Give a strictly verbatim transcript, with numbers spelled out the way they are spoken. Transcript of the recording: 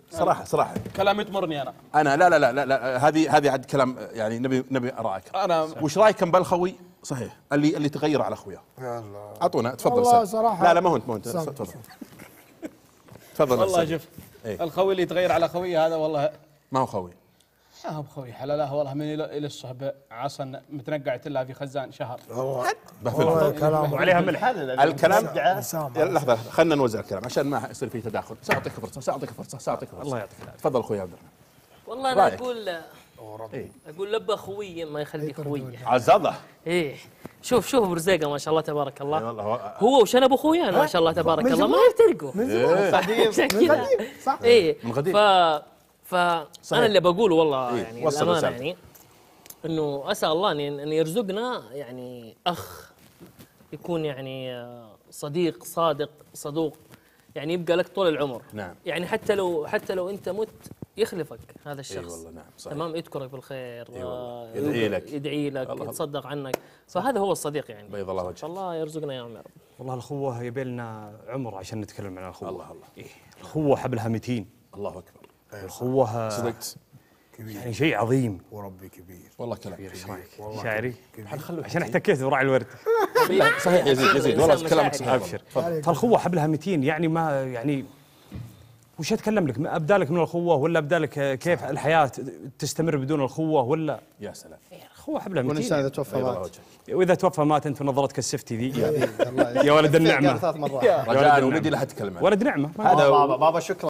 صراحه صراحه كلام يطمرني انا. انا لا لا لا لا, لا هذه هذه عاد كلام يعني نبي نبي ارائك. انا وش رايكم بالخوي؟ صحيح اللي اللي تغير على اخوياه. يا الله اعطونا تفضل. والله سل. صراحة لا لا ما هو انت ما هو انت تفضل تفضل. والله سل. شوف إيه؟ الخوي اللي يتغير على خويه هذا والله ما هو خوي. يا هو خوي حلاله والله من الى إلى الصحبه عصا متنقعت لها في خزان شهر. والله كلام وعليها ملح. الكلام سامع. يلا لحظه خلينا نوزع الكلام عشان ما يصير في تداخل. ساعطيك فرصه ساعطيك فرصه ساعطيك فرصه. الله يعطيك العافيه. تفضل اخوي عبد الرحمن. والله انا رأيك؟ اقول إيه؟ اقول لبى خوي ما يخلي خوي. عز الله. ايه شوف شوف برزيقه ما شاء الله تبارك اي الله. والله هو- هو وشنب اخويا ما شاء الله تبارك من الله ما زمان. يفترقوا. من زمان عشان كذا صح. ايه من قديم. ف فانا اللي بقوله والله إيه، يعني وصل الامانه رسالتك. يعني انه اسال الله ان ان يرزقنا يعني اخ يكون يعني آه، صديق صادق صدوق يعني يبقى لك طول العمر. نعم. يعني حتى لو حتى لو انت مت يخلفك هذا الشخص. اي والله نعم صحيح. تمام يذكرك بالخير. إي والله. آه، يدعي لك. يدعي لك الله. يتصدق عنك فهذا هو الصديق يعني. بيض الله وجهك. الله يرزقنا يا عم يا رب. والله الأخوة يبي لنا عمر عشان نتكلم عن الأخوة. الله الله. إيه الأخوة حبلها متين. الله اكبر. الأخوة صدقت يعني شيء عظيم. وربي كبير. والله كلام ايش رايك؟ والله شاعري؟ حنخلوه عشان احتكيت براعي الورد. صحيح يزيد يزيد والله إنسان كلامك مشاعري. صحيح. ابشر. فالأخوة حبلها متين يعني ما يعني وش اتكلم لك؟ ابدالك من الأخوة ولا ابدالك كيف الحياة تستمر بدون الأخوة ولا يا سلام. الأخوة حبلها والإنسان إذا متين. توفى بيض الله مات. وجهك. وإذا توفى مات أنت ونظرتك السفتي ذي الله يا ولد النعمة. قال ثلاث مرات. رجاء ولدي لا تتكلم عنه. ولد نعمة. هذا بابا بابا شكرا.